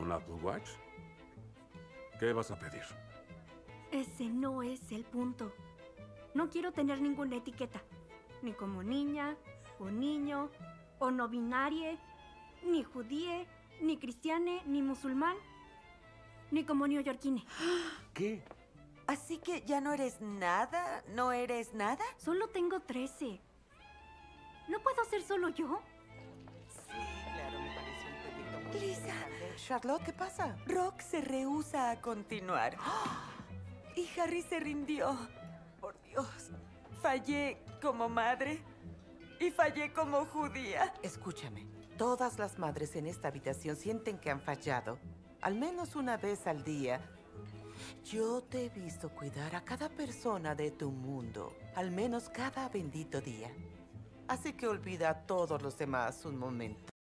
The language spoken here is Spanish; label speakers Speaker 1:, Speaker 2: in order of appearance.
Speaker 1: ¿Un Apple Watch? ¿Qué vas a pedir?
Speaker 2: Ese no es el punto. No quiero tener ninguna etiqueta. Ni como niña, o niño, o no binarie, ni judíe, ni cristiane, ni musulmán, ni como neoyorquine.
Speaker 1: ¿Qué?
Speaker 3: Así que ya no eres nada, ¿no eres nada?
Speaker 2: Solo tengo 13. ¿No puedo ser solo yo?
Speaker 3: Sí, claro, me parece un proyecto muy
Speaker 4: Lisa.
Speaker 3: interesante.
Speaker 4: Charlotte, ¿qué pasa?
Speaker 3: Rock se rehúsa a continuar. Y Harry se rindió. Por Dios. Fallé como madre y fallé como judía.
Speaker 4: Escúchame, todas las madres en esta habitación sienten que han fallado. Al menos una vez al día. Yo te he visto cuidar a cada persona de tu mundo, al menos cada bendito día. Así que olvida a todos los demás un momento.